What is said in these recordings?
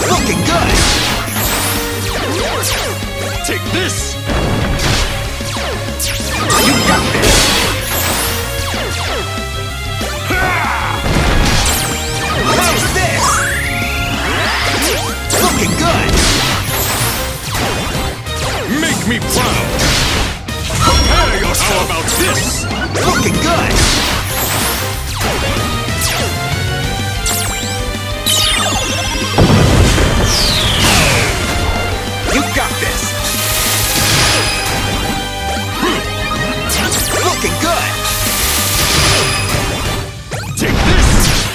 Looking good! Take this! You got this! How's this? Looking good! Make me proud! Prepare yourself! How about this? Looking good! You got this! Looking good! Take this!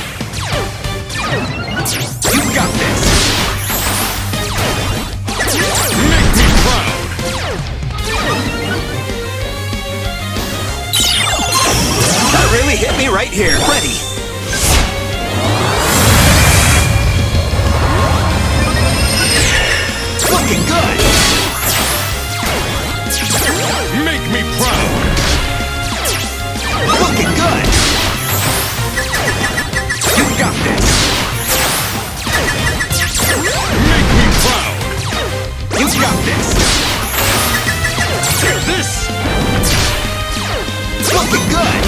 You got this! Make me proud! That really hit me right here. Ready! Looking good! Make me proud! Looking good! You got this! Make me proud! You got this! Take this! Looking good!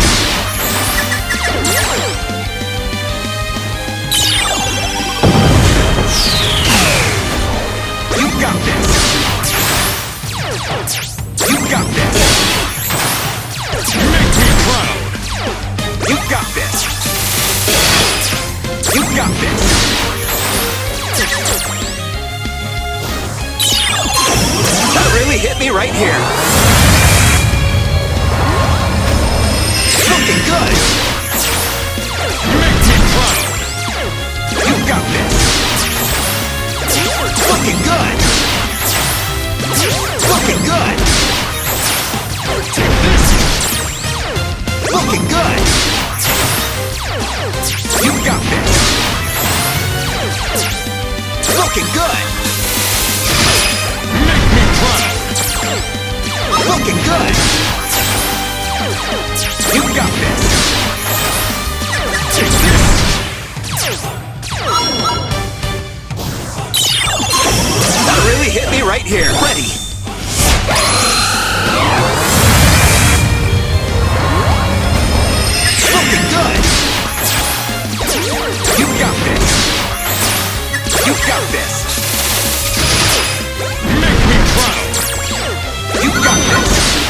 You got this! You got this! Make me proud! You got this! You got this! That really hit me right here! Looking good! Make me proud! You got this! Looking good! Looking good! Take this! Looking good! You got this! Looking good! Make me proud! Looking good! You got this! Take this! That really hit me right here. Ready? Looking good! You got this! You got this! Make me proud! You got this!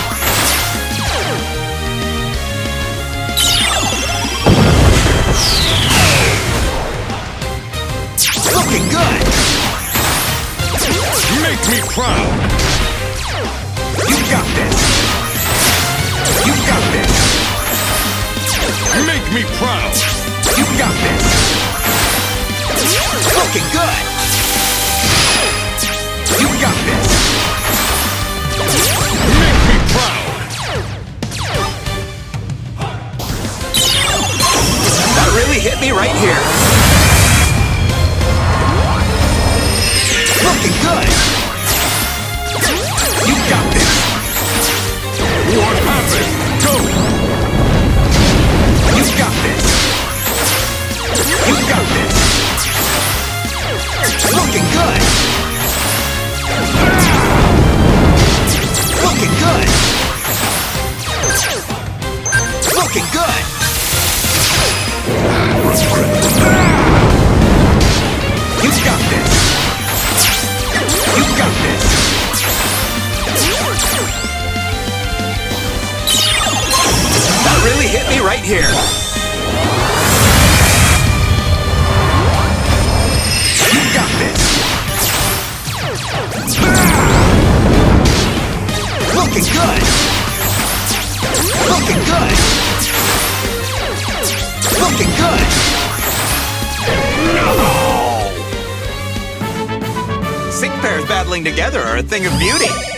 Looking good! Make me proud! You got this! You got this! Make me proud! You got this! Looking good! You got this! Make me proud! That really hit me right here! Looking good! You got this! What happened? Go! You got this! You got this! Looking good! Looking good! Looking good! You got this! You got this! That really hit me right here! You got this! Looking good! Looking good! Looking good! Sync pairs battling together are a thing of beauty.